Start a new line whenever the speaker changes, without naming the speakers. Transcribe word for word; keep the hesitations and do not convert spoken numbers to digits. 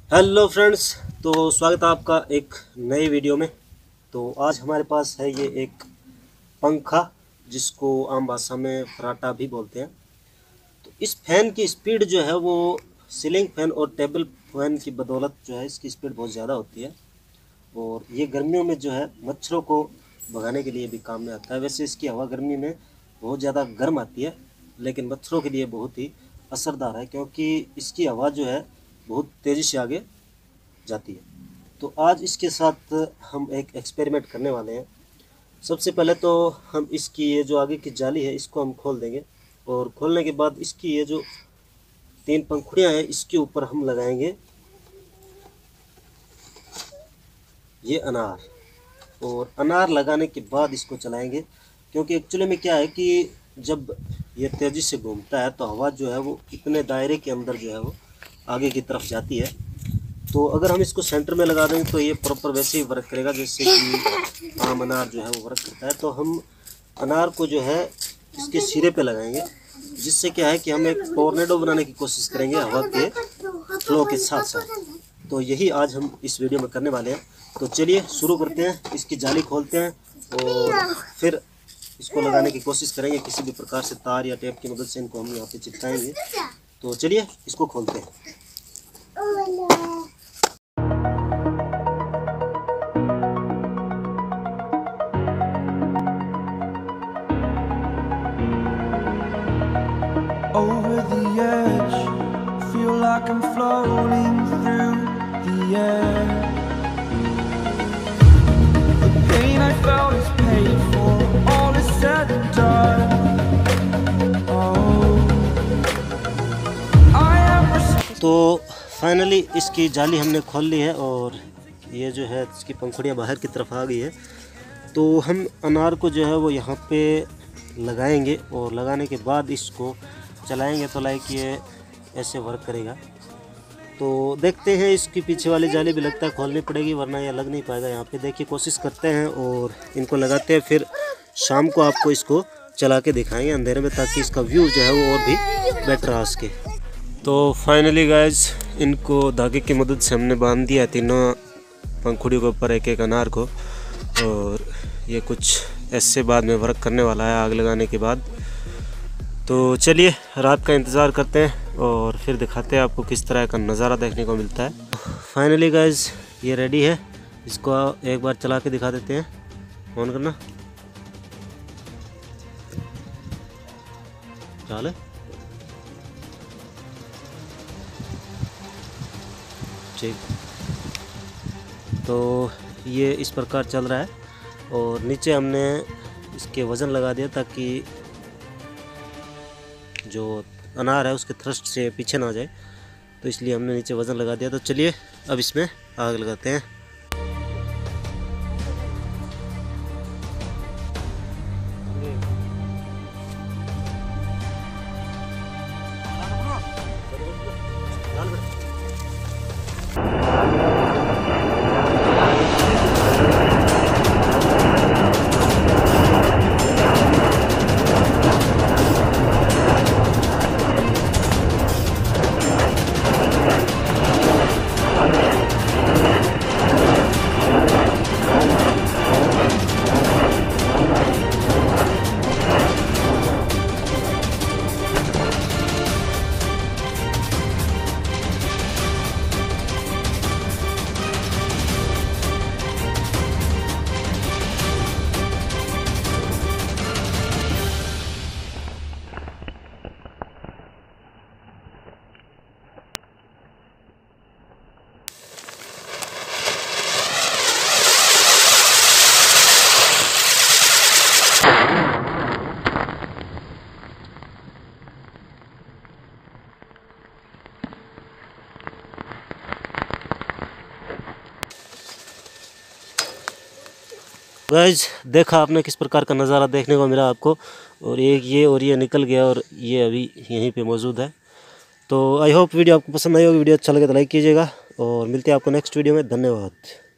Hello friends, तो स्वागत है आपका एक नई वीडियो में। तो आज हमारे पास है ये एक पंखा, जिसको आम भाषा में फराटा भी बोलते हैं। तो इस फैन की स्पीड जो है वो सीलिंग फैन और टेबल फैन की बदौलत जो है इसकी स्पीड बहुत ज़्यादा होती है और ये गर्मियों में जो है मच्छरों को भगाने के लिए भी काम में आता है। वैसे इसकी हवा गर्मी में बहुत ज़्यादा गर्म आती है, लेकिन मच्छरों के लिए बहुत ही असरदार है, क्योंकि इसकी हवा जो है बहुत तेज़ी से आगे जाती है। तो आज इसके साथ हम एक एक्सपेरिमेंट करने वाले हैं। सबसे पहले तो हम इसकी ये जो आगे की जाली है इसको हम खोल देंगे और खोलने के बाद इसकी ये जो तीन पंखुड़ियां हैं इसके ऊपर हम लगाएंगे ये अनार, और अनार लगाने के बाद इसको चलाएंगे। क्योंकि एक्चुअली में क्या है कि जब ये तेज़ी से घूमता है तो हवा जो है वो इतने दायरे के अंदर जो है वो आगे की तरफ जाती है। तो अगर हम इसको सेंटर में लगा देंगे तो ये प्रॉपर वैसे ही वर्क करेगा जैसे कि आम अनार जो है वो वर्क करता है। तो हम अनार को जो है इसके सिरे पे लगाएंगे, जिससे क्या है कि हम एक टोर्नेडो बनाने की कोशिश करेंगे हवा के फ्लो के साथ साथ। तो यही आज हम इस वीडियो में करने वाले हैं। तो चलिए शुरू करते हैं, इसकी जाली खोलते हैं और फिर इसको लगाने की कोशिश करेंगे। किसी भी प्रकार से तार या टेप की मदद से इनको हम यहाँ पे चिपकाएंगे। तो चलिए इसको खोलते हैं।
Over the edge, feel like I'm floating through the air. The pain I felt is paid for, all is said and done. Oh, I am res-
तो फाइनली इसकी जाली हमने खोल ली है और ये जो है इसकी पंखुड़ियाँ बाहर की तरफ आ गई है। तो हम अनार को जो है वो यहाँ पे लगाएंगे और लगाने के बाद इसको चलाएंगे तो लाइक ये ऐसे वर्क करेगा। तो देखते हैं, इसकी पीछे वाली जाली भी लगता है खोलनी पड़ेगी वरना ये लग नहीं पाएगा। यहाँ पे देखिए कोशिश करते हैं और इनको लगाते हैं, फिर शाम को आपको इसको चला के दिखाएंगे अंधेरे में, ताकि इसका व्यू जो है वो और भी बेटर आ सके। तो फाइनली गाइज इनको धागे की मदद से हमने बांध दिया तीनों पंखुड़ियों के ऊपर एक एक अनार को, और ये कुछ ऐसे बाद में वर्क करने वाला है आग लगाने के बाद। तो चलिए रात का इंतज़ार करते हैं और फिर दिखाते हैं आपको किस तरह का नज़ारा देखने को मिलता है। फाइनली गाइज ये रेडी है, इसको एक बार चला के दिखा देते हैं। ऑन करना, चले ठीक। तो ये इस प्रकार चल रहा है और नीचे हमने इसके वज़न लगा दिया ताकि जो अनार है उसके थ्रस्ट से पीछे ना जाए, तो इसलिए हमने नीचे वज़न लगा दिया। तो चलिए अब इसमें आग लगाते हैं। गाइज देखा आपने किस प्रकार का नज़ारा देखने को मिला आपको, और एक ये और ये निकल गया और ये अभी यहीं पे मौजूद है। तो आई होप वीडियो आपको पसंद आई होगी। वीडियो अच्छा लगे तो लाइक कीजिएगा और मिलते हैं आपको नेक्स्ट वीडियो में। धन्यवाद।